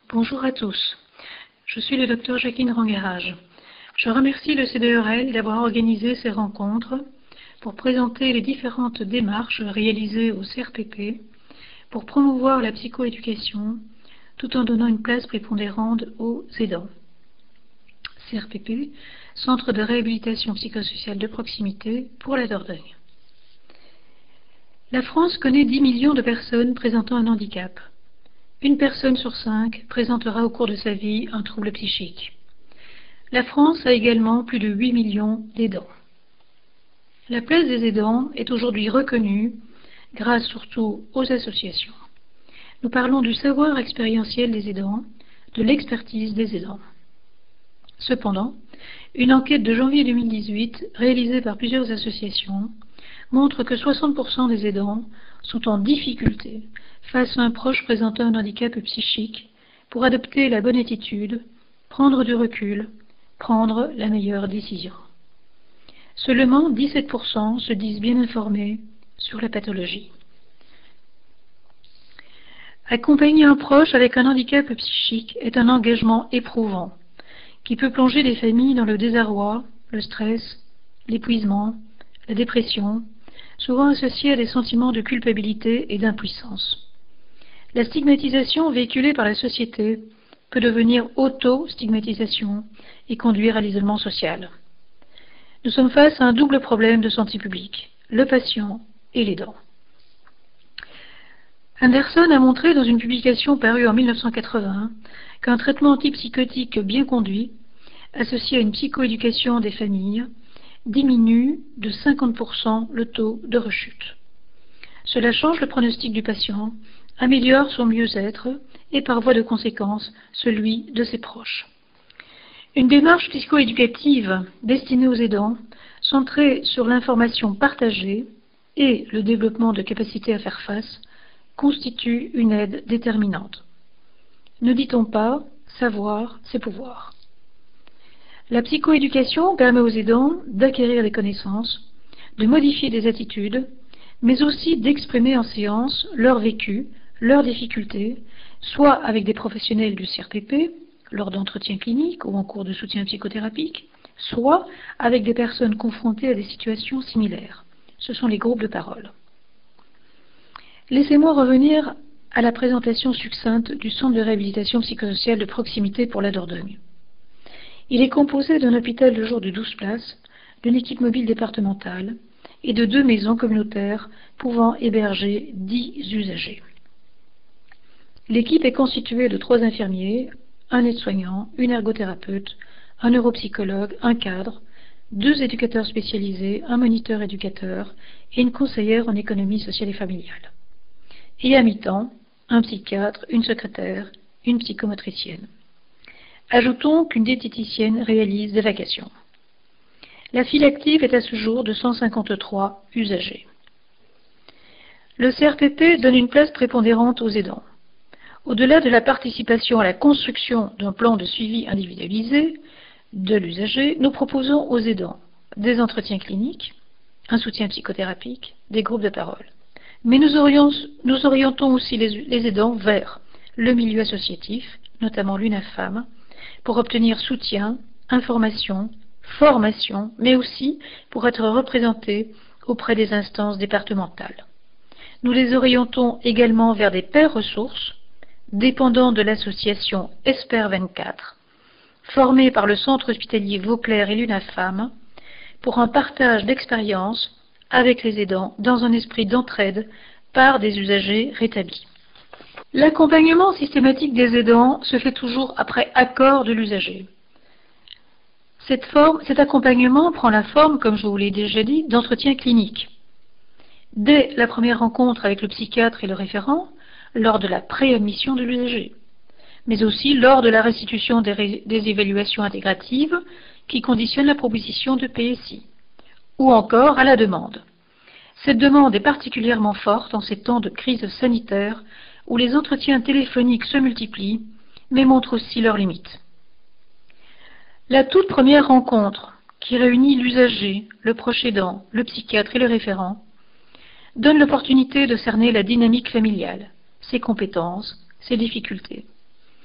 Bonjour à tous, je suis le docteur Jacqueline Rangarage. Je remercie le CDERL d'avoir organisé ces rencontres pour présenter les différentes démarches réalisées au CRPP pour promouvoir la psychoéducation tout en donnant une place prépondérante aux aidants. CRPP, Centre de réhabilitation psychosociale de proximité pour la Dordogne. La France connaît 10 millions de personnes présentant un handicap. Une personne sur 5 présentera au cours de sa vie un trouble psychique. La France a également plus de 8 millions d'aidants. La place des aidants est aujourd'hui reconnue grâce surtout aux associations. Nous parlons du savoir expérientiel des aidants, de l'expertise des aidants. Cependant, une enquête de janvier 2018 réalisée par plusieurs associations montre que 60% des aidants sont en difficulté face à un proche présentant un handicap psychique pour adopter la bonne attitude, prendre du recul, prendre la meilleure décision. Seulement 17% se disent bien informés sur la pathologie. Accompagner un proche avec un handicap psychique est un engagement éprouvant qui peut plonger des familles dans le désarroi, le stress, l'épuisement, la dépression, souvent associés à des sentiments de culpabilité et d'impuissance. La stigmatisation véhiculée par la société peut devenir auto-stigmatisation et conduire à l'isolement social. Nous sommes face à un double problème de santé publique, le patient et l'aidant. Anderson a montré dans une publication parue en 1981 qu'un traitement antipsychotique bien conduit, associé à une psychoéducation des familles, diminue de 50% le taux de rechute. Cela change le pronostic du patient, améliore son mieux-être et par voie de conséquence celui de ses proches. Une démarche psychoéducative destinée aux aidants, centrée sur l'information partagée et le développement de capacités à faire face, constitue une aide déterminante. Ne dit-on pas « savoir, c'est pouvoir ». La psychoéducation permet aux aidants d'acquérir des connaissances, de modifier des attitudes, mais aussi d'exprimer en séance leur vécu, leurs difficultés, soit avec des professionnels du CRPP, lors d'entretiens cliniques ou en cours de soutien psychothérapique, soit avec des personnes confrontées à des situations similaires. Ce sont les groupes de parole. Laissez-moi revenir à la présentation succincte du Centre de réhabilitation psychosociale de proximité pour la Dordogne. Il est composé d'un hôpital de jour de 12 places, d'une équipe mobile départementale et de 2 maisons communautaires pouvant héberger 10 usagers. L'équipe est constituée de 3 infirmiers, un aide-soignant, une ergothérapeute, un neuropsychologue, un cadre, 2 éducateurs spécialisés, un moniteur éducateur et une conseillère en économie sociale et familiale. Et à mi-temps, un psychiatre, une secrétaire, une psychomotricienne. Ajoutons qu'une diététicienne réalise des vacations. La file active est à ce jour de 153 usagers. Le CRPP donne une place prépondérante aux aidants. Au-delà de la participation à la construction d'un plan de suivi individualisé de l'usager, nous proposons aux aidants des entretiens cliniques, un soutien psychothérapique, des groupes de parole. Mais nous orientons aussi les aidants vers le milieu associatif, notamment l'UNAFAM, pour obtenir soutien, information, formation, mais aussi pour être représentés auprès des instances départementales. Nous les orientons également vers des pairs ressources, dépendant de l'association Esper 24, formée par le centre hospitalier Vauclair et l'UNAFAM, pour un partage d'expériences avec les aidants dans un esprit d'entraide par des usagers rétablis. L'accompagnement systématique des aidants se fait toujours après accord de l'usager. Cet accompagnement prend la forme, comme je vous l'ai déjà dit, d'entretien clinique. Dès la première rencontre avec le psychiatre et le référent, lors de la préadmission de l'usager, mais aussi lors de la restitution des évaluations intégratives qui conditionnent la proposition de PSI, ou encore à la demande. Cette demande est particulièrement forte en ces temps de crise sanitaire où les entretiens téléphoniques se multiplient, mais montrent aussi leurs limites. La toute première rencontre, qui réunit l'usager, le proche aidant, le psychiatre et le référent, donne l'opportunité de cerner la dynamique familiale, ses compétences, ses difficultés.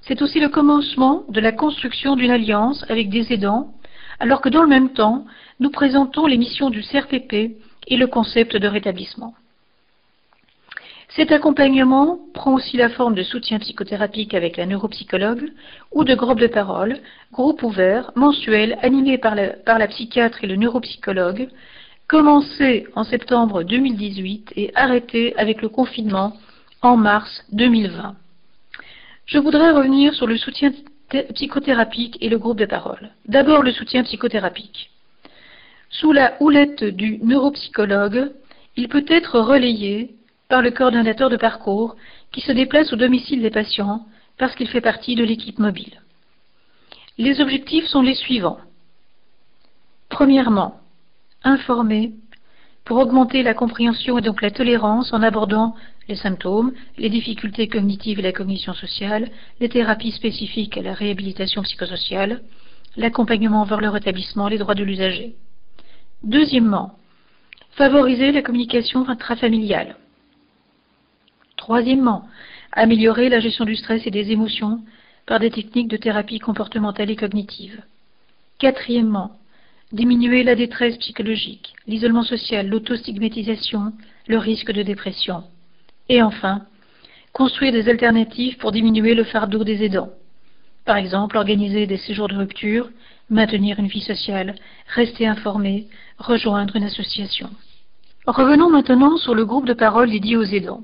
C'est aussi le commencement de la construction d'une alliance avec des aidants, alors que dans le même temps, nous présentons les missions du CRPP et le concept de rétablissement. Cet accompagnement prend aussi la forme de soutien psychothérapique avec la neuropsychologue ou de groupes de parole, groupes ouverts, mensuels, animés par la psychiatre et le neuropsychologue, commencé en septembre 2018 et arrêté avec le confinement en mars 2020. Je voudrais revenir sur le soutien psychothérapique et le groupe de parole. D'abord, le soutien psychothérapique. Sous la houlette du neuropsychologue, il peut être relayé par le coordonnateur de parcours qui se déplace au domicile des patients parce qu'il fait partie de l'équipe mobile. Les objectifs sont les suivants. Premièrement, informer pour augmenter la compréhension et donc la tolérance en abordant les symptômes, les difficultés cognitives et la cognition sociale, les thérapies spécifiques à la réhabilitation psychosociale, l'accompagnement vers le rétablissement, les droits de l'usager. Deuxièmement, favoriser la communication intrafamiliale. Troisièmement, améliorer la gestion du stress et des émotions par des techniques de thérapie comportementale et cognitive. Quatrièmement, diminuer la détresse psychologique, l'isolement social, l'autostigmatisation, le risque de dépression. Et enfin, construire des alternatives pour diminuer le fardeau des aidants. Par exemple, organiser des séjours de rupture, maintenir une vie sociale, rester informé, rejoindre une association. Revenons maintenant sur le groupe de parole dédié aux aidants.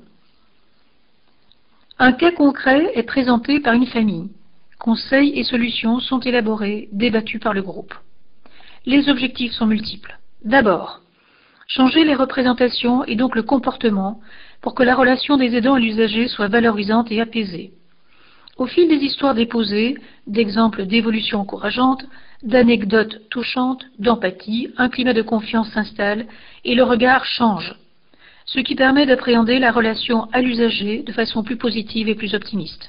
Un cas concret est présenté par une famille. Conseils et solutions sont élaborés, débattus par le groupe. Les objectifs sont multiples. D'abord, changer les représentations et donc le comportement pour que la relation des aidants et l'usager soit valorisante et apaisée. Au fil des histoires déposées, d'exemples d'évolution encourageante, d'anecdotes touchantes, d'empathie, un climat de confiance s'installe et le regard change, ce qui permet d'appréhender la relation à l'usager de façon plus positive et plus optimiste.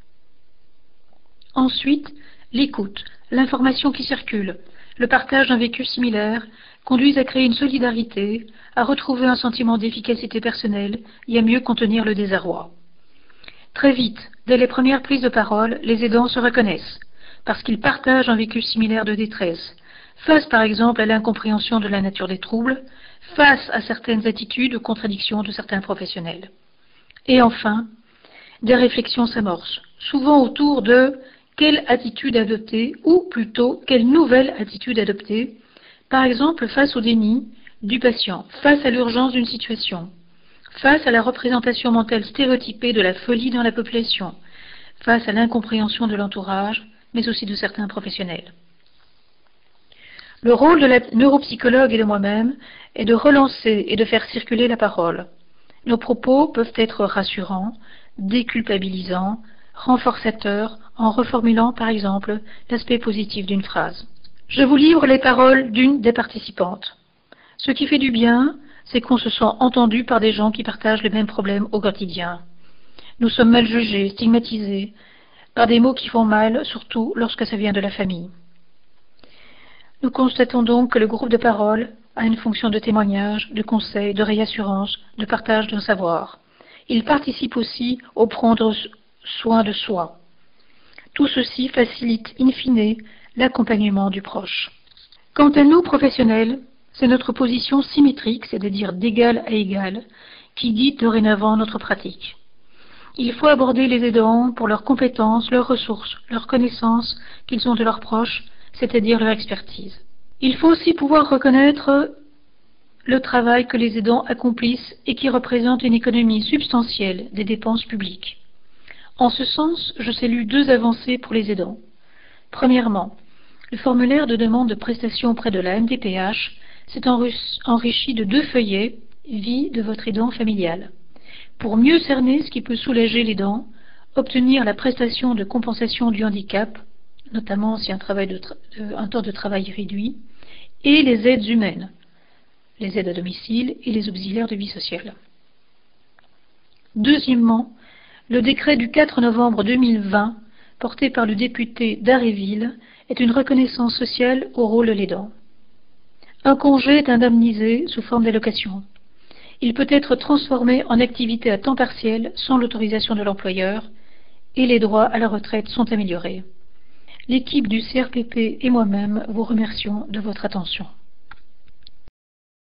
Ensuite, l'écoute, l'information qui circule, le partage d'un vécu similaire conduisent à créer une solidarité, à retrouver un sentiment d'efficacité personnelle et à mieux contenir le désarroi. Très vite, dès les premières prises de parole, les aidants se reconnaissent, parce qu'ils partagent un vécu similaire de détresse, face par exemple à l'incompréhension de la nature des troubles, face à certaines attitudes ou contradictions de certains professionnels. Et enfin, des réflexions s'amorcent, souvent autour de quelle attitude adopter, ou plutôt quelle nouvelle attitude adopter, par exemple face au déni du patient, face à l'urgence d'une situation, face à la représentation mentale stéréotypée de la folie dans la population, face à l'incompréhension de l'entourage, mais aussi de certains professionnels. Le rôle de la neuropsychologue et de moi-même est de relancer et de faire circuler la parole. Nos propos peuvent être rassurants, déculpabilisants, renforçateurs, en reformulant par exemple l'aspect positif d'une phrase. Je vous livre les paroles d'une des participantes. Ce qui fait du bien, c'est qu'on se sent entendu par des gens qui partagent les mêmes problèmes au quotidien. Nous sommes mal jugés, stigmatisés, par des mots qui font mal, surtout lorsque ça vient de la famille. Nous constatons donc que le groupe de parole a une fonction de témoignage, de conseil, de réassurance, de partage d'un savoir. Il participe aussi au prendre soin de soi. Tout ceci facilite, in fine, l'accompagnement du proche. Quant à nous, professionnels, c'est notre position symétrique, c'est-à-dire d'égal à égal, qui guide dorénavant notre pratique. Il faut aborder les aidants pour leurs compétences, leurs ressources, leurs connaissances qu'ils ont de leurs proches, c'est-à-dire leur expertise. Il faut aussi pouvoir reconnaître le travail que les aidants accomplissent et qui représente une économie substantielle des dépenses publiques. En ce sens, je salue deux avancées pour les aidants. Premièrement, le formulaire de demande de prestation auprès de la MDPH s'est enrichi de 2 feuillets « Vie de votre aidant familial » pour mieux cerner ce qui peut soulager l'aidant, obtenir la prestation de compensation du handicap, notamment si un temps de travail réduit, et les aides humaines, les aides à domicile et les auxiliaires de vie sociale. Deuxièmement, le décret du 4 novembre 2020, porté par le député d'Aréville, est une reconnaissance sociale au rôle de l'aidant. Un congé est indemnisé sous forme d'allocation. Il peut être transformé en activité à temps partiel sans l'autorisation de l'employeur et les droits à la retraite sont améliorés. L'équipe du CRPP et moi-même vous remercions de votre attention.